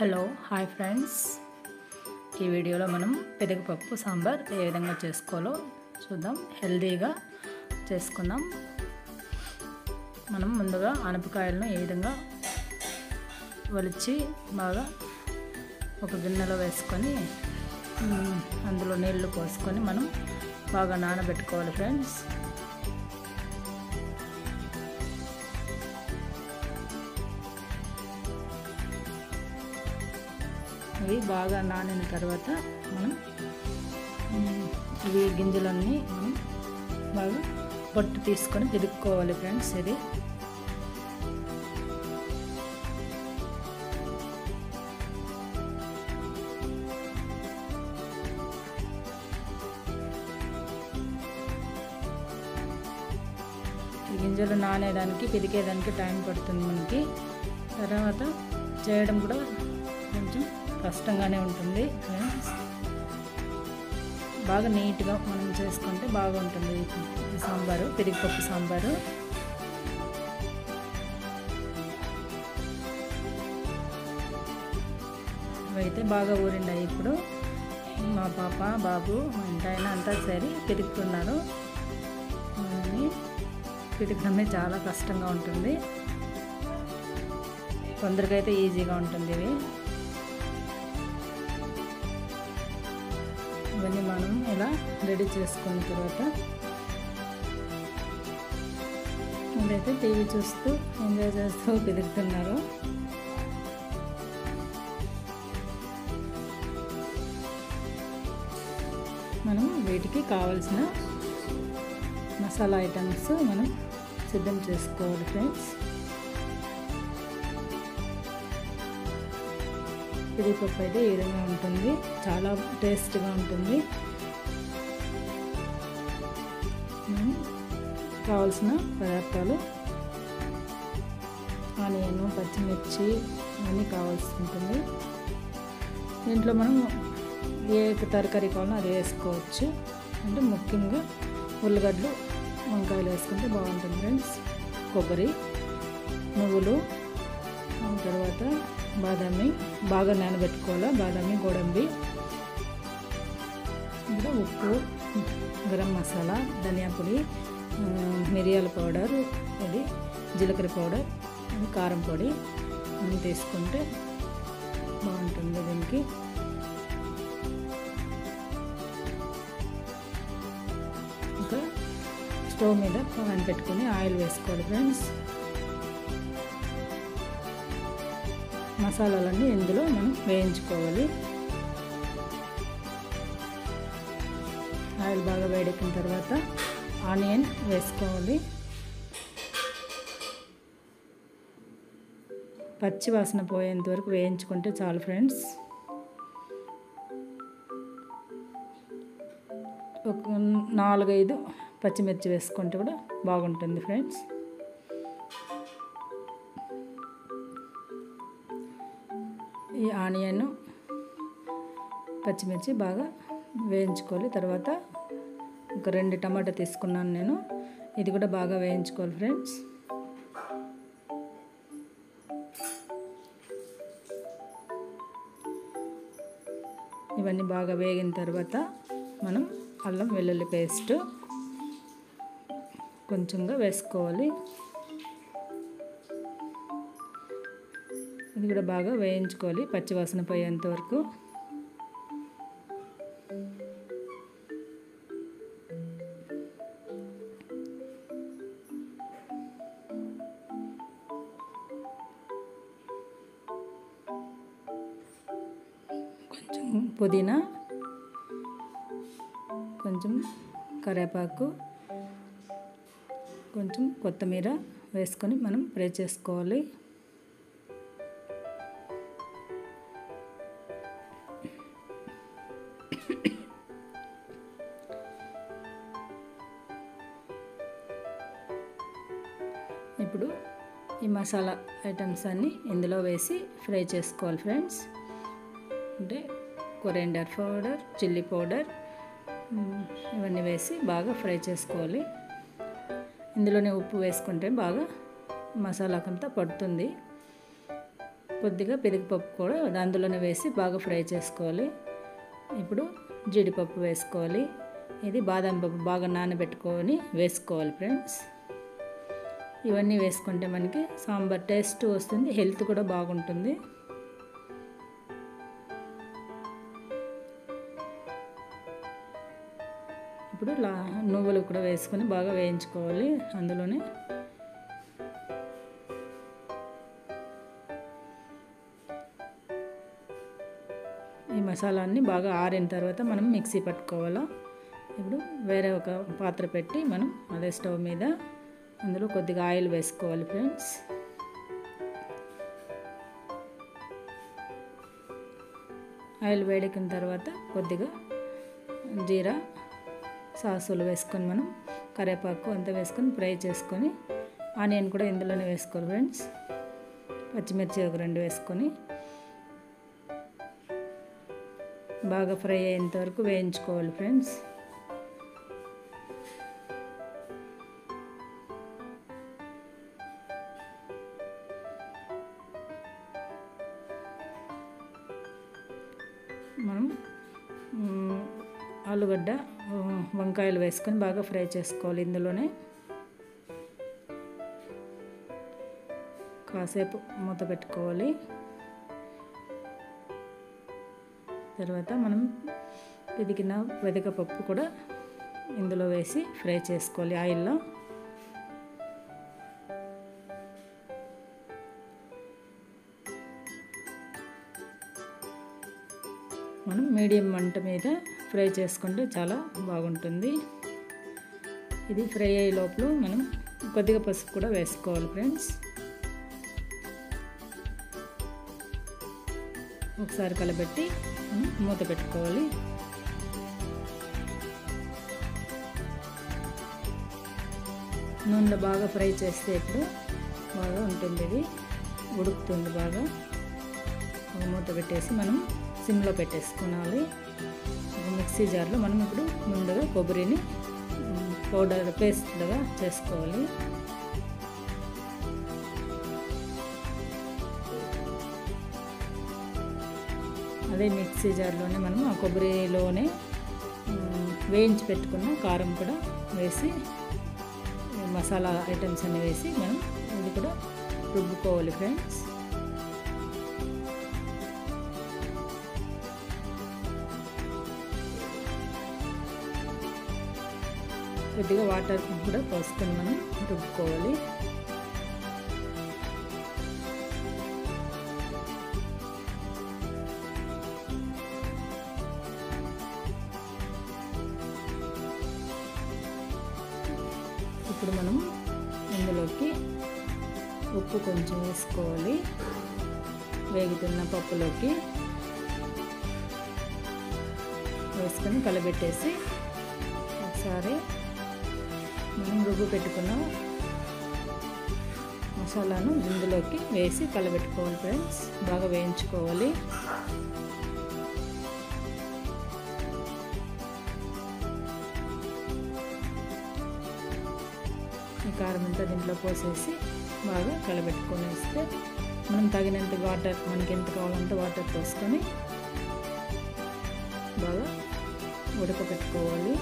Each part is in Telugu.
హలో హాయ్ ఫ్రెండ్స్, ఈ వీడియోలో మనం పెరుగుపప్పు సాంబార్ ఏ విధంగా చేసుకోవాలో చూద్దాం. హెల్తీగా చేసుకుందాం. మనం ముందుగా ఆనపకాయలను ఏ విధంగా ఒలిచి బాగా ఒక గిన్నెలో వేసుకొని అందులో నీళ్లు పోసుకొని మనం బాగా నానబెట్టుకోవాలి ఫ్రెండ్స్. ఇవి బాగా నానిన తర్వాత మనం ఇవి గింజలన్నీ మనం బాగా పొట్టు తీసుకొని పిదుక్కోవాలి ఫ్రెండ్స్. ఇది ఈ గింజలు నానేదానికి పిదికేదానికి టైం పడుతుంది మనకి. తర్వాత చేయడం కూడా కొంచెం కష్టంగానే ఉంటుంది ఫ్రెండ్స్. బాగా నీట్గా మనం చేసుకుంటే బాగుంటుంది ఈ సాంబారు, పెరుగుపప్పు సాంబారు. ఇవైతే బాగా ఊరిండాయి. ఇప్పుడు మా పాప బాబు మా ఇంటి ఆయన అంతా సరి పెరుగుతున్నారు. పిడకడమే చాలా కష్టంగా ఉంటుంది. కొందరికైతే ఈజీగా ఉంటుంది. ఇవన్నీ మనం ఇలా రెడీ చేసుకున్న తర్వాత ఇదైతే టీవీ చూస్తూ ఎంజాయ్ చేస్తూ పెరుగుతున్నారు. మనం వీటికి కావలసిన మసాలా ఐటమ్స్ మనం సిద్ధం చేసుకోవాలి ఫ్రెండ్స్. పెరుగుపప్పు అయితే ఈ విధంగా ఉంటుంది, చాలా టేస్ట్గా ఉంటుంది. కావాల్సిన పదార్థాలు ఆనియన్, పచ్చిమిర్చి అన్నీ కావాల్సి ఉంటుంది. దీంట్లో మనం ఏ తరకారీ కావాలో అది వేసుకోవచ్చు. అంటే ముఖ్యంగా ఉల్లిగడ్డలు, వంకాయలు వేసుకుంటే బాగుంటుంది ఫ్రెండ్స్. కొబ్బరి, నువ్వులు, తర్వాత బాదామి బాగా నానబెట్టుకోవాలి. బాదామి, గోడంబి, ఇంకా ఉప్పు, గరం మసాలా, ధనియా పొడి, మిరియాల పౌడర్, ఇది జీలకర్ర పౌడర్, కారం పొడి అన్నీ తీసుకుంటే బాగుంటుంది దీనికి. ఇంకా స్టవ్ మీద పాన్ పెట్టుకొని ఆయిల్ వేసుకోవాలి ఫ్రెండ్స్. మసాలాలన్నీ ఇందులో మనం వేయించుకోవాలి. ఆయిల్ బాగా వేడెక్కిన తర్వాత ఆనియన్ వేసుకోవాలి. పచ్చి వాసన పోయేంత వరకు వేయించుకుంటే చాలు ఫ్రెండ్స్. ఒక 4-5 పచ్చిమిర్చి వేసుకుంటే కూడా బాగుంటుంది ఫ్రెండ్స్. ఈ ఆనియన్, పచ్చిమిర్చి బాగా వేయించుకోవాలి. తర్వాత ఒక 2 టమాటా తీసుకున్నాను నేను, ఇది కూడా బాగా వేయించుకోవాలి ఫ్రెండ్స్. ఇవన్నీ బాగా వేగిన తర్వాత మనం అల్లం వెల్లుల్లి పేస్ట్ కొంచెంగా వేసుకోవాలి. ఇది కూడా బాగా వేయించుకోవాలి పచ్చివాసన పోయేంత వరకు. కొంచెం పుదీనా, కొంచెం కరివేపాకు, కొంచెం కొత్తిమీర వేసుకొని మనం ఫ్రై చేసుకోవాలి. ఇప్పుడు ఈ మసాలా ఐటమ్స్ అన్నీ ఇందులో వేసి ఫ్రై చేసుకోవాలి ఫ్రెండ్స్. అంటే కొరియాండర్ పౌడర్, చిల్లీ పౌడర్ ఇవన్నీ వేసి బాగా ఫ్రై చేసుకోవాలి. ఇందులోనే ఉప్పు వేసుకుంటే బాగా మసాలాకంతా పడుతుంది. కొద్దిగా పెరుగుపప్పు కూడా అందులోనే వేసి బాగా ఫ్రై చేసుకోవాలి. ఇప్పుడు జీడిపప్పు వేసుకోవాలి. ఇది బాదం పప్పు బాగా నానబెట్టుకొని వేసుకోవాలి ఫ్రెండ్స్. ఇవన్నీ వేసుకుంటే మనకి సాంబార్ టేస్ట్ వస్తుంది, హెల్త్ కూడా బాగుంటుంది. ఇప్పుడు నువ్వులు కూడా వేసుకొని బాగా వేయించుకోవాలి. అందులోనే ఈ మసాలాన్ని బాగా ఆరిన తర్వాత మనం మిక్సీ పట్టుకోవాలా. ఇప్పుడు వేరే ఒక పాత్ర పెట్టి మనం అదే స్టవ్ మీద అందులో కొద్దిగా ఆయిల్ వేసుకోవాలి ఫ్రెండ్స్. ఆయిల్ వేడెక్కిన తర్వాత కొద్దిగా జీరా సాసులు వేసుకొని మనం కరివేపాకు అంతా వేసుకొని ఫ్రై చేసుకొని ఆనియన్ కూడా ఇందులోనే వేసుకోవాలి ఫ్రెండ్స్. పచ్చిమిర్చి ఒక 2 వేసుకొని బాగా ఫ్రై అయ్యేంత వరకు వేయించుకోవాలి ఫ్రెండ్స్. మనం ఆలుగడ్డ వంకాయలు వేసుకొని బాగా ఫ్రై చేసుకోవాలి. ఇందులోనే కాసేపు మూత పెట్టుకోవాలి. తర్వాత మనం పిదికిన వెదకపప్పు కూడా ఇందులో వేసి ఫ్రై చేసుకోవాలి ఆయిల్లో. మనం మీడియం మంట మీద ఫ్రై చేసుకుంటే చాలా బాగుంటుంది. ఇది ఫ్రై అయ్యే లోపల మనం కొద్దిగా పసుపు కూడా వేసుకోవాలి ఫ్రెండ్స్. ఒకసారి కలబెట్టి మూత పెట్టుకోవాలి. నూనెలో బాగా ఫ్రై చేస్తే ఇప్పుడు బాగా ఉంటుంది, ఇది ఉడుకుతుంది బాగా. మూత పెట్టేసి మనం సిమ్లో పెట్టేసుకోవాలి. మిక్సీ జార్లో మనం ఇప్పుడు ముందుగా కొబ్బరిని పౌడర్ పేస్ట్గా చేసుకోవాలి. అదే మిక్సీ జార్లోనే మనం ఆ కొబ్బరిలోనే వేయించి పెట్టుకున్న కారం కూడా వేసి మసాలా ఐటమ్స్ అన్నీ వేసి మనం ఇది కూడా రుబ్బుకోవాలి ఫ్రెండ్స్. కొద్దిగా వాటర్ కూడా పోసుకొని మనం రుబ్బుకోవాలి. ఇప్పుడు మనం ఇందులోకి ఉప్పు కొంచెం వేసుకోవాలి. వేగుతున్న పప్పులోకి వేసుకొని కలబెట్టేసి ఒకసారి మనం రుబ్బు పెట్టుకున్న మసాలాను ఇందులోకి వేసి కలబెట్టుకోవాలి ఫ్రెండ్స్. బాగా వేయించుకోవాలి. ఈ కారం అంతా దీంట్లో పోసేసి బాగా కలబెట్టుకొని వేస్తే మనం తగినంత వాటర్, మనకి ఎంత కావాలంటే వాటర్ పోసుకొని బాగా ఉడకపెట్టుకోవాలి.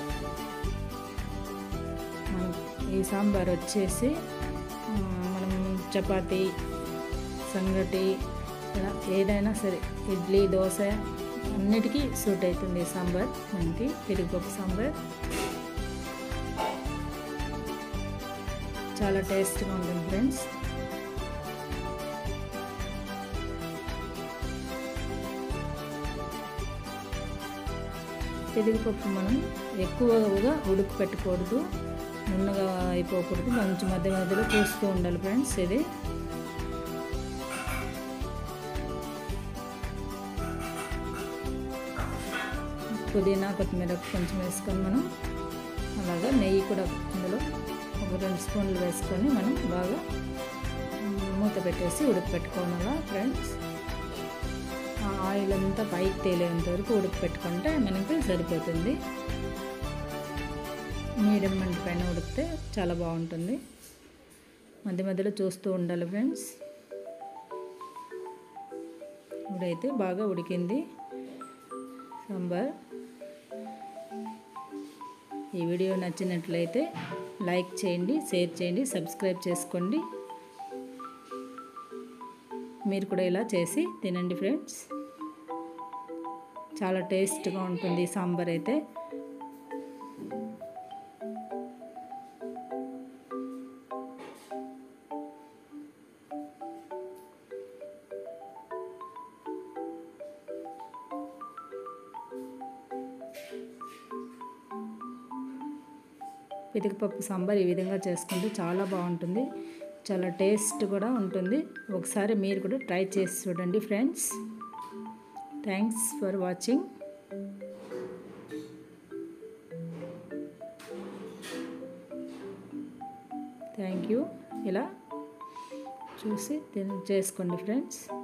ఈ సాంబార్ వచ్చేసి మనం చపాతీ, సంగటి ఇలా ఏదైనా సరే, ఇడ్లీ, దోశ అన్నిటికీ సూట్ అవుతుంది ఈ సాంబార్. మనకి పెరుగుపప్పు సాంబార్ చాలా టేస్ట్గా ఉంటుంది ఫ్రెండ్స్. పెరుగుపప్పు మనం ఎక్కువగా ఉడుకు పెట్టకూడదు, నున్నగా అయిపోకూడదు, మంచి మధ్య మధ్యలో చూస్తూ ఉండాలి ఫ్రెండ్స్. ఇది పుదీనా, కొత్తిమీర కొంచెం వేసుకొని మనం అలాగా నెయ్యి కూడా ఇందులో ఒక 2 స్పూన్లు వేసుకొని మనం బాగా మూత పెట్టేసి ఉడకపెట్టుకోవాలా ఫ్రెండ్స్. ఆ ఆయిల్ అంతా పైకి తేలేంత వరకు ఉడకపెట్టుకుంటే మనకి సరిపోతుంది. మీడియం మంట పైన ఉడికితే చాలా బాగుంటుంది. మధ్య మధ్యలో చూస్తూ ఉండాలి ఫ్రెండ్స్. ఇప్పుడైతే బాగా ఉడికింది సాంబార్. ఈ వీడియో నచ్చినట్లయితే లైక్ చేయండి, షేర్ చేయండి, సబ్స్క్రైబ్ చేసుకోండి. మీరు కూడా ఇలా చేసి తినండి ఫ్రెండ్స్. చాలా టేస్ట్గా ఉంటుంది సాంబార్ అయితే. పితికపప్పు సాంబార్ ఈ విధంగా చేసుకుంటే చాలా బాగుంటుంది, చాలా టేస్ట్ కూడా ఉంటుంది. ఒకసారి మీరు కూడా ట్రై చేసి చూడండి friends. Thanks for watching. Thank you. ఇలా చూసి చేసుకోండి ఫ్రెండ్స్.